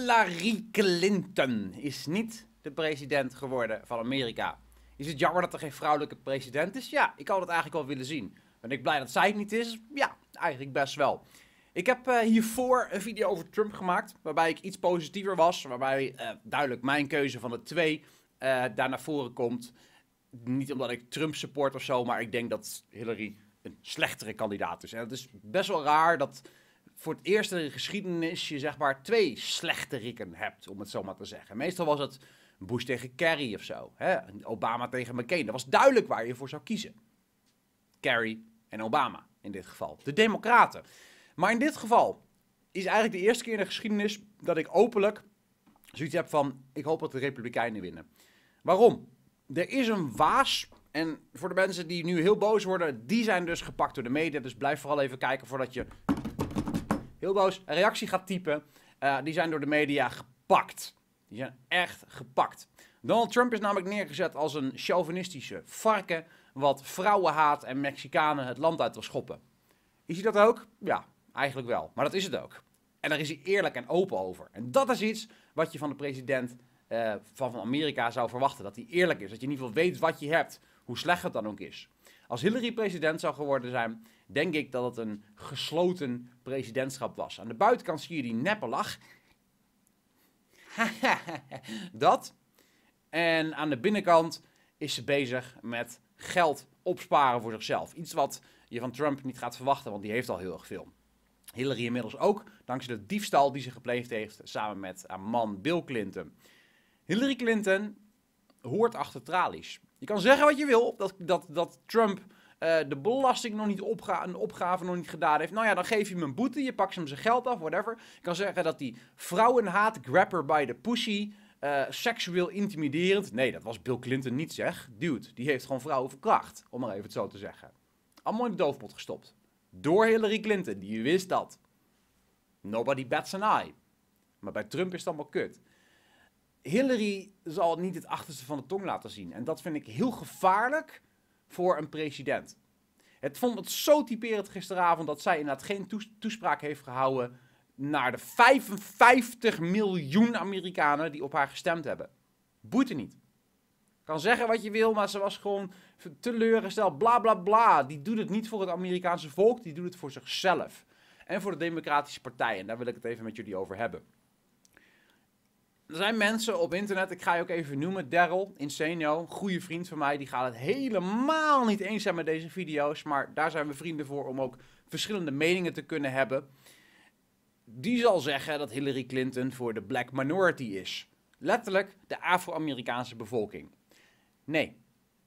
Hillary Clinton is niet de president geworden van Amerika. Is het jammer dat er geen vrouwelijke president is? Ja, ik had het eigenlijk wel willen zien. Ben ik blij dat zij het niet is? Ja, eigenlijk best wel. Ik heb hiervoor een video over Trump gemaakt, waarbij ik iets positiever was. Waarbij duidelijk mijn keuze van de twee daar naar voren komt. Niet omdat ik Trump support of zo, maar ik denk dat Hillary een slechtere kandidaat is. En het is best wel raar dat voor het eerst in de geschiedenis je zeg maar twee slechterikken hebt, om het zo maar te zeggen. Meestal was het Bush tegen Kerry of zo. Hè? Obama tegen McCain. Dat was duidelijk waar je voor zou kiezen. Kerry en Obama in dit geval. De Democraten. Maar in dit geval is eigenlijk de eerste keer in de geschiedenis dat ik openlijk zoiets heb van, ik hoop dat de Republikeinen winnen. Waarom? Er is een waas. En voor de mensen die nu heel boos worden, die zijn dus gepakt door de media. Dus blijf vooral even kijken voordat je heel boos een reactie gaat typen. Die zijn door de media gepakt. Die zijn echt gepakt. Donald Trump is namelijk neergezet als een chauvinistische varken, wat vrouwen haat en Mexicanen het land uit wil schoppen. Is hij dat ook? Ja, eigenlijk wel. Maar dat is het ook. En daar is hij eerlijk en open over. En dat is iets wat je van de president van Amerika zou verwachten. Dat hij eerlijk is. Dat je in ieder geval weet wat je hebt. Hoe slecht het dan ook is. Als Hillary president zou geworden zijn, denk ik dat het een gesloten presidentschap was. Aan de buitenkant zie je die neppe lach. Dat. En aan de binnenkant is ze bezig met geld opsparen voor zichzelf. Iets wat je van Trump niet gaat verwachten, want die heeft al heel erg veel. Hillary inmiddels ook, dankzij de diefstal die ze gepleegd heeft, samen met haar man Bill Clinton. Hillary Clinton hoort achter tralies. Je kan zeggen wat je wil, dat Trump de belasting nog niet een opgave nog niet gedaan heeft. Nou ja, dan geef je hem een boete, je pakt hem zijn geld af, whatever. Je kan zeggen dat hij vrouwen haat, grab her by the pussy, seksueel intimiderend. Nee, dat was Bill Clinton niet, zeg. Dude, die heeft gewoon vrouwen verkracht, om maar even het zo te zeggen. Allemaal in de doofpot gestopt. Door Hillary Clinton, die wist dat. Nobody bats an eye. Maar bij Trump is het allemaal kut. Hillary zal niet het achterste van de tong laten zien. En dat vind ik heel gevaarlijk voor een president. Het vond het zo typerend gisteravond dat zij inderdaad geen toespraak heeft gehouden naar de 55 miljoen Amerikanen die op haar gestemd hebben. Boeit er niet. Kan zeggen wat je wil, maar ze was gewoon teleurgesteld, bla bla bla. Die doet het niet voor het Amerikaanse volk, die doet het voor zichzelf. En voor de Democratische Partij, en daar wil ik het even met jullie over hebben. Er zijn mensen op internet, ik ga je ook even noemen, Daryl, Insano, een goede vriend van mij, die gaat het helemaal niet eens zijn met deze video's, maar daar zijn we vrienden voor om ook verschillende meningen te kunnen hebben. Die zal zeggen dat Hillary Clinton voor de black minority is. Letterlijk de Afro-Amerikaanse bevolking. Nee.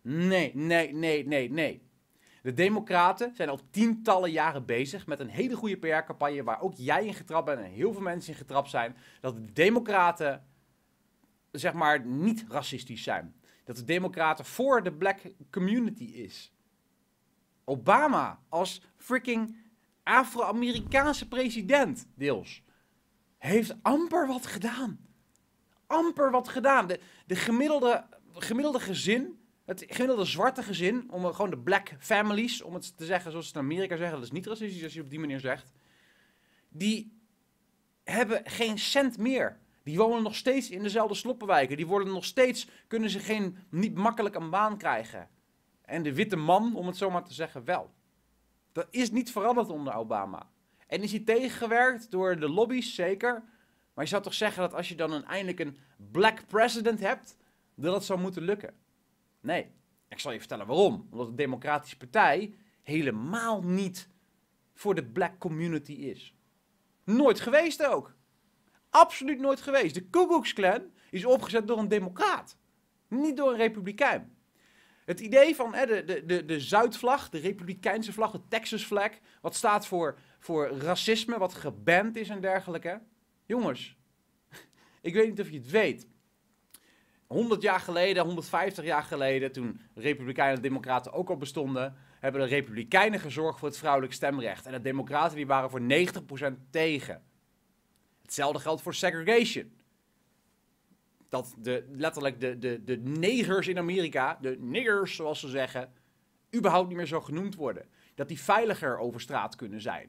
Nee. De Democraten zijn al tientallen jaren bezig met een hele goede PR-campagne waar ook jij in getrapt bent en heel veel mensen in getrapt zijn. Dat de Democraten, zeg maar, niet racistisch zijn. Dat de Democraten voor de black community is. Obama als freaking Afro-Amerikaanse president, deels, heeft amper wat gedaan. Amper wat gedaan. De gemiddelde gezin, het gemiddelde zwarte gezin, om gewoon de black families, om het te zeggen zoals ze het in Amerika zeggen, dat is niet racistisch als je op die manier zegt, die hebben geen cent meer. Die wonen nog steeds in dezelfde sloppenwijken. Die worden nog steeds, kunnen ze niet makkelijk een baan krijgen. En de witte man, om het zo maar te zeggen, wel. Dat is niet veranderd onder Obama. En is hij tegengewerkt door de lobby's, zeker. Maar je zou toch zeggen dat als je dan eindelijk een black president hebt, dat het zou moeten lukken. Nee, ik zal je vertellen waarom. Omdat de Democratische Partij helemaal niet voor de black community is. Nooit geweest ook. Absoluut nooit geweest. De Ku Klux Klan is opgezet door een democraat. Niet door een republikein. Het idee van de Zuidvlag, de republikeinse vlag, de Texas flag, wat staat voor racisme, wat geband is en dergelijke. Jongens, ik weet niet of je het weet. 100 jaar geleden, 150 jaar geleden, toen de Republikeinen en de Democraten ook al bestonden, hebben de Republikeinen gezorgd voor het vrouwelijk stemrecht. En de Democraten die waren voor 90% tegen. Hetzelfde geldt voor segregation. Dat letterlijk de negers in Amerika, de niggers zoals ze zeggen, überhaupt niet meer zo genoemd worden. Dat die veiliger over straat kunnen zijn.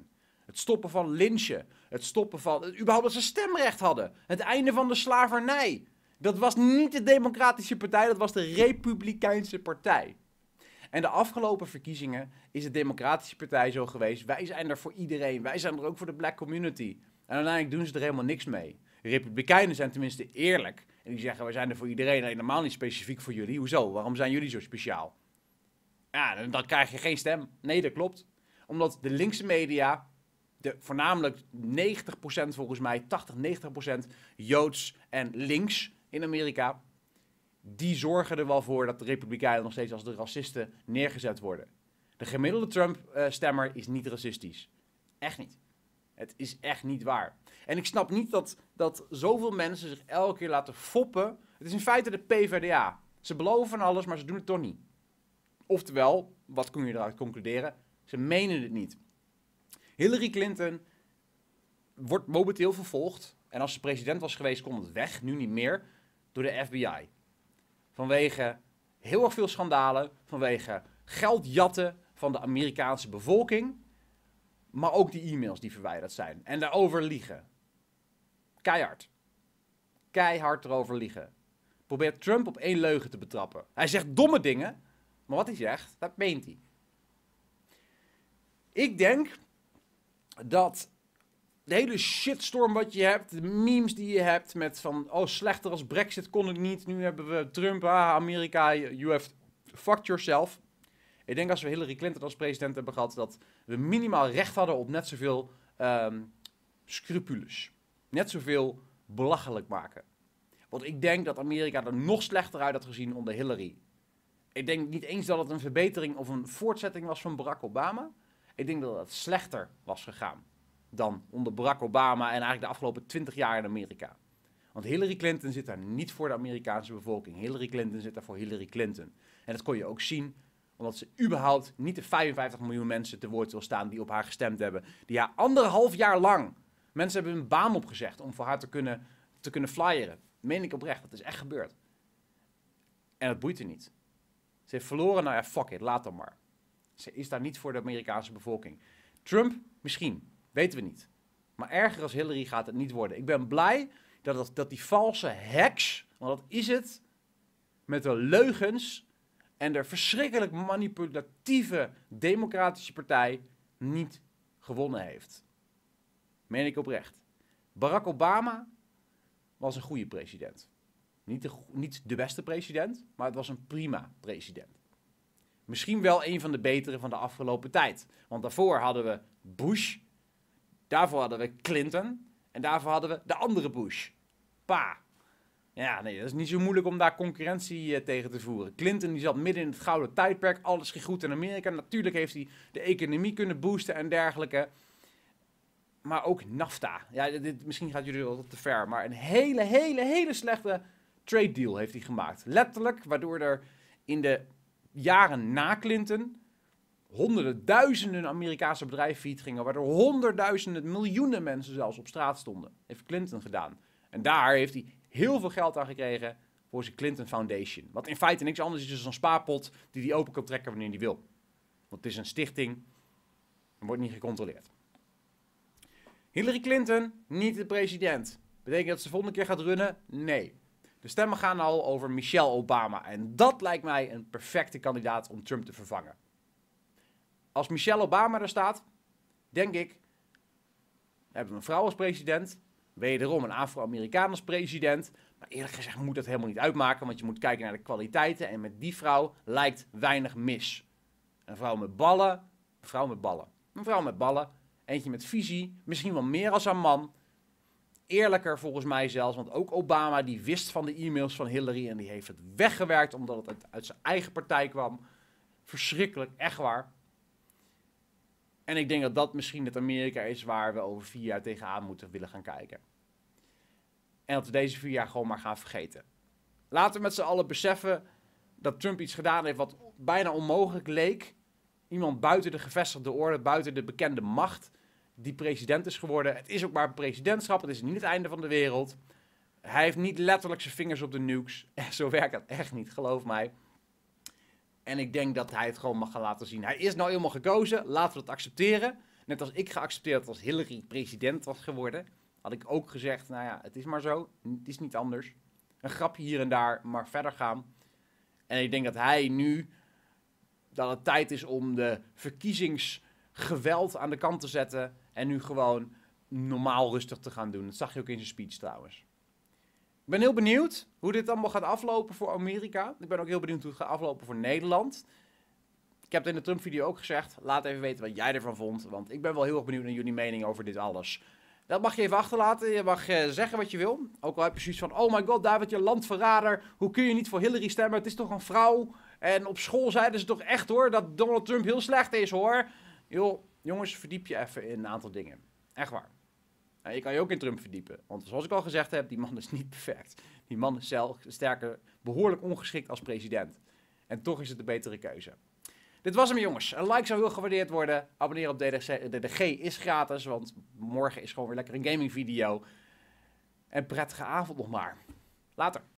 Het stoppen van lynchen. Het stoppen van... überhaupt dat ze stemrecht hadden. Het einde van de slavernij. Dat was niet de Democratische Partij, dat was de Republikeinse Partij. En de afgelopen verkiezingen is de Democratische Partij zo geweest. Wij zijn er voor iedereen. Wij zijn er ook voor de black community. En uiteindelijk doen ze er helemaal niks mee. De Republikeinen zijn tenminste eerlijk. En die zeggen, wij zijn er voor iedereen. Helemaal niet specifiek voor jullie. Hoezo? Waarom zijn jullie zo speciaal? Ja, dan krijg je geen stem. Nee, dat klopt. Omdat de linkse media, voornamelijk 90% volgens mij, 80-90% Joods en links in Amerika, die zorgen er wel voor dat de Republikeinen nog steeds als de racisten neergezet worden. De gemiddelde Trump-stemmer is niet racistisch. Echt niet. Het is echt niet waar. En ik snap niet dat zoveel mensen zich elke keer laten foppen. Het is in feite de PvdA. Ze beloven van alles, maar ze doen het toch niet. Oftewel, wat kun je eruit concluderen? Ze menen het niet. Hillary Clinton wordt momenteel vervolgd. En als ze president was geweest, kon het weg. Nu niet meer. Door de FBI. Vanwege heel erg veel schandalen. Vanwege geldjatten van de Amerikaanse bevolking. Maar ook die e-mails die verwijderd zijn. En daarover liegen. Keihard. Keihard erover liegen. Probeert Trump op één leugen te betrappen. Hij zegt domme dingen. Maar wat hij zegt, dat meent hij. Ik denk dat de hele shitstorm wat je hebt, de memes die je hebt met van, oh slechter als Brexit kon het niet, nu hebben we Trump, Amerika, you have fucked yourself. Ik denk als we Hillary Clinton als president hebben gehad, dat we minimaal recht hadden op net zoveel scrupules. Net zoveel belachelijk maken. Want ik denk dat Amerika er nog slechter uit had gezien onder Hillary. Ik denk niet eens dat het een verbetering of een voortzetting was van Barack Obama. Ik denk dat het slechter was gegaan dan onder Barack Obama en eigenlijk de afgelopen 20 jaar in Amerika. Want Hillary Clinton zit daar niet voor de Amerikaanse bevolking. Hillary Clinton zit daar voor Hillary Clinton. En dat kon je ook zien, omdat ze überhaupt niet de 55 miljoen mensen te woord wil staan die op haar gestemd hebben. Die haar 1,5 jaar lang, mensen hebben hun baan opgezegd om voor haar te kunnen flyeren. Meen ik oprecht, dat is echt gebeurd. En dat boeit er niet. Ze heeft verloren, nou ja, fuck it, laat dan maar. Ze is daar niet voor de Amerikaanse bevolking. Trump, misschien, weten we niet. Maar erger als Hillary gaat het niet worden. Ik ben blij dat die valse heks, want dat is het, met de leugens en de verschrikkelijk manipulatieve Democratische Partij niet gewonnen heeft. Meen ik oprecht. Barack Obama was een goede president. Niet de beste president, maar het was een prima president. Misschien wel een van de betere van de afgelopen tijd. Want daarvoor hadden we Bush, daarvoor hadden we Clinton en daarvoor hadden we de andere Bush. Pa. Ja, nee, dat is niet zo moeilijk om daar concurrentie tegen te voeren. Clinton die zat midden in het gouden tijdperk, alles ging goed in Amerika. Natuurlijk heeft hij de economie kunnen boosten en dergelijke. Maar ook NAFTA. Ja, misschien gaat jullie wel te ver, maar een hele slechte trade deal heeft hij gemaakt. Letterlijk, waardoor er in de jaren na Clinton honderden, duizenden Amerikaanse bedrijven failliet gingen, waardoor honderdduizenden, miljoenen mensen zelfs op straat stonden. Heeft Clinton gedaan. En daar heeft hij heel veel geld aan gekregen voor zijn Clinton Foundation. Wat in feite niks anders is dan een spaarpot die hij open kan trekken wanneer hij wil. Want het is een stichting en wordt niet gecontroleerd. Hillary Clinton, niet de president. Betekent dat ze de volgende keer gaat runnen? Nee. De stemmen gaan al over Michelle Obama. En dat lijkt mij een perfecte kandidaat om Trump te vervangen. Als Michelle Obama er staat, denk ik, hebben we een vrouw als president, wederom een Afro-Amerikaan als president. Maar eerlijk gezegd moet dat helemaal niet uitmaken, want je moet kijken naar de kwaliteiten. En met die vrouw lijkt weinig mis. Een vrouw met ballen, een vrouw met ballen. Een vrouw met ballen, eentje met visie, misschien wel meer als haar man. Eerlijker volgens mij zelfs, want ook Obama die wist van de e-mails van Hillary en die heeft het weggewerkt omdat het uit zijn eigen partij kwam. Verschrikkelijk, echt waar. En ik denk dat dat misschien het Amerika is waar we over 4 jaar tegenaan moeten willen gaan kijken. En dat we deze 4 jaar gewoon maar gaan vergeten. Laten we met z'n allen beseffen dat Trump iets gedaan heeft wat bijna onmogelijk leek. Iemand buiten de gevestigde orde, buiten de bekende macht, die president is geworden. Het is ook maar een presidentschap, het is niet het einde van de wereld. Hij heeft niet letterlijk zijn vingers op de nukes. Zo werkt het echt niet, geloof mij. En ik denk dat hij het gewoon mag gaan laten zien. Hij is nou eenmaal gekozen, laten we dat accepteren. Net als ik geaccepteerd had als Hillary president was geworden, had ik ook gezegd, nou ja, het is maar zo. Het is niet anders. Een grapje hier en daar, maar verder gaan. En ik denk dat hij nu, dat het tijd is om de verkiezingsgeweld aan de kant te zetten. En nu gewoon normaal rustig te gaan doen. Dat zag je ook in zijn speech trouwens. Ik ben heel benieuwd hoe dit allemaal gaat aflopen voor Amerika. Ik ben ook heel benieuwd hoe het gaat aflopen voor Nederland. Ik heb het in de Trump-video ook gezegd. Laat even weten wat jij ervan vond. Want ik ben wel heel erg benieuwd naar jullie mening over dit alles. Dat mag je even achterlaten. Je mag zeggen wat je wil. Ook al heb je zoiets van, oh my god, David, je landverrader. Hoe kun je niet voor Hillary stemmen? Het is toch een vrouw? En op school zeiden ze toch echt hoor, dat Donald Trump heel slecht is hoor. Joh, jongens, verdiep je even in een aantal dingen. Echt waar. En je kan je ook in Trump verdiepen. Want zoals ik al gezegd heb, die man is niet perfect. Die man is zelf, sterker, behoorlijk ongeschikt als president. En toch is het de betere keuze. Dit was hem jongens. Een like zou heel gewaardeerd worden. Abonneer op DDG is gratis, want morgen is gewoon weer lekker een gaming video. En prettige avond nog maar. Later.